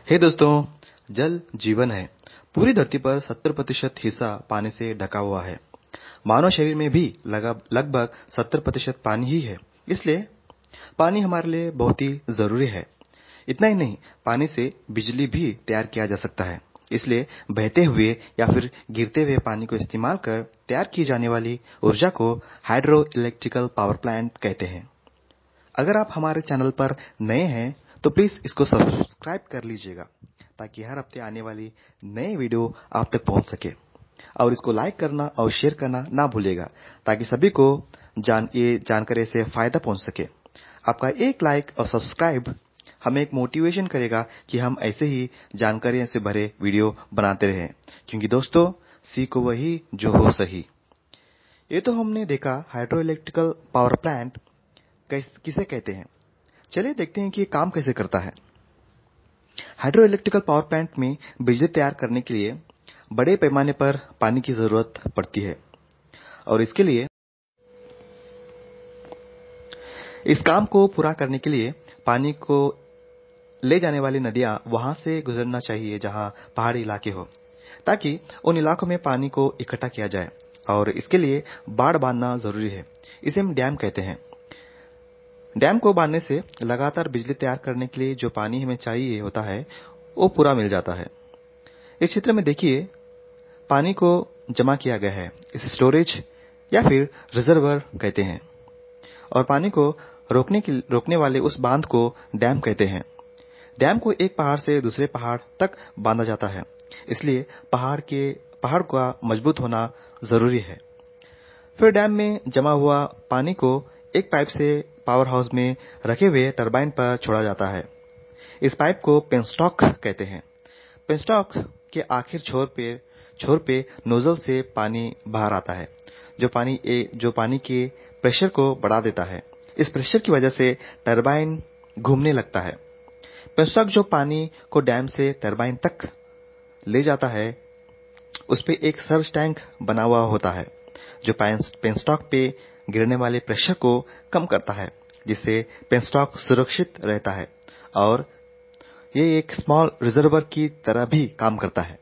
हे दोस्तों, जल जीवन है। पूरी धरती पर 70% हिस्सा पानी से ढका हुआ है। मानव शरीर में भी लगभग 70% पानी ही है। इसलिए पानी हमारे लिए बहुत ही जरूरी है। इतना ही नहीं, पानी से बिजली भी तैयार किया जा सकता है। इसलिए बहते हुए या फिर गिरते हुए पानी को इस्तेमाल कर तैयार की जाने वाली ऊर्जा को हाइड्रो इलेक्ट्रिकल पावर प्लांट कहते हैं। अगर आप हमारे चैनल पर नए हैं तो प्लीज इसको सब्सक्राइब कर लीजिएगा, ताकि हर हफ्ते आने वाली नए वीडियो आप तक पहुंच सके। और इसको लाइक करना और शेयर करना ना भूलिएगा, ताकि सभी को ये जानकारी से फायदा पहुंच सके। आपका एक लाइक और सब्सक्राइब हमें एक मोटिवेशन करेगा कि हम ऐसे ही जानकारियों से भरे वीडियो बनाते रहें, क्योंकि दोस्तों, सीखो वही जो हो सही। ये तो हमने देखा हाइड्रो इलेक्ट्रिकल पावर प्लांट किसे कहते हैं। चलिए देखते हैं कि ये काम कैसे करता है। हाइड्रो इलेक्ट्रिकल पावर प्लांट में बिजली तैयार करने के लिए बड़े पैमाने पर पानी की जरूरत पड़ती है, और इसके लिए इस काम को पूरा करने के लिए पानी को ले जाने वाली नदियां वहां से गुजरना चाहिए जहां पहाड़ी इलाके हो, ताकि उन इलाकों में पानी को इकट्ठा किया जाए। और इसके लिए बाड़ बांधना जरूरी है। इसे हम डैम कहते हैं। डैम को बांधने से लगातार बिजली तैयार करने के लिए जो पानी हमें चाहिए होता है, वो पूरा मिल जाता है। इस चित्र में देखिए, पानी को जमा किया गया है। इसे स्टोरेज या फिर रिजर्वर कहते हैं। और पानी को रोकने वाले उस बांध को डैम कहते हैं। डैम को एक पहाड़ से दूसरे पहाड़ तक बांधा जाता है, इसलिए पहाड़ का मजबूत होना जरूरी है। फिर डैम में जमा हुआ पानी को एक पाइप से पावर हाउस में रखे हुए टरबाइन पर छोड़ा जाता है। इस पाइप को पेनस्टॉक कहते हैं। पेनस्टॉक के आखिर छोर पे नोजल से पानी बाहर आता है, जो पानी के प्रेशर को बढ़ा देता है। इस प्रेशर की वजह से टरबाइन घूमने लगता है। पेनस्टॉक जो पानी को डैम से टरबाइन तक ले जाता है, उस पे एक सर्ज टैंक बना हुआ होता है, जो पेनस्टॉक पे गिरने वाले प्रेशर को कम करता है, जिससे पेनस्टॉक सुरक्षित रहता है। और ये एक स्मॉल रिजर्वर की तरह भी काम करता है।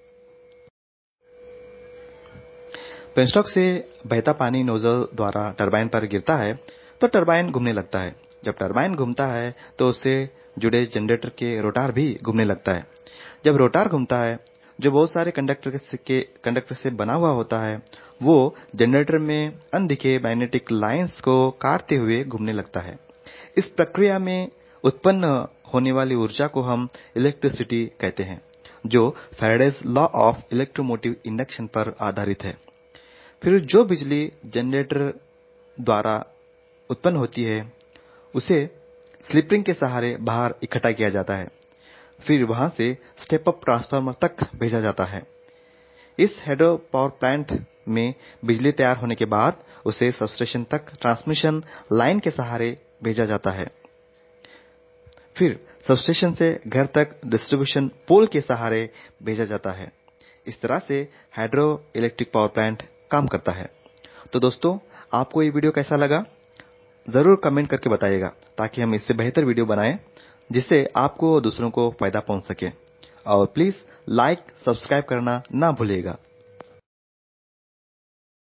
पेनस्टॉक से बहता पानी नोजल द्वारा टरबाइन पर गिरता है, तो टरबाइन घूमने लगता है। जब टरबाइन घूमता है तो उससे जुड़े जनरेटर के रोटार भी घूमने लगता है। जब रोटार घूमता है, जो बहुत सारे कंडक्टर से बना हुआ होता है, वो जनरेटर में अनदिखे मैग्नेटिक लाइंस को काटते हुए घूमने लगता है। इस प्रक्रिया में उत्पन्न होने वाली ऊर्जा को हम इलेक्ट्रिसिटी कहते हैं, जो Faraday's law of electromotive induction पर आधारित है। फिर जो बिजली जनरेटर द्वारा उत्पन्न होती है, उसे स्लिप रिंग के सहारे बाहर इकट्ठा किया जाता है। फिर वहां से स्टेप अप ट्रांसफार्मर तक भेजा जाता है। इस हाइड्रो पावर प्लांट में बिजली तैयार होने के बाद उसे सबस्टेशन तक ट्रांसमिशन लाइन के सहारे भेजा जाता है। फिर सबस्टेशन से घर तक डिस्ट्रीब्यूशन पोल के सहारे भेजा जाता है। इस तरह से हाइड्रो इलेक्ट्रिक पावर प्लांट काम करता है। तो दोस्तों, आपको ये वीडियो कैसा लगा, जरूर कमेंट करके बताइएगा, ताकि हम इससे बेहतर वीडियो बनाएं, जिससे आपको और दूसरों को फायदा पहुंच सके। और प्लीज लाइक सब्सक्राइब करना ना भूलिएगा।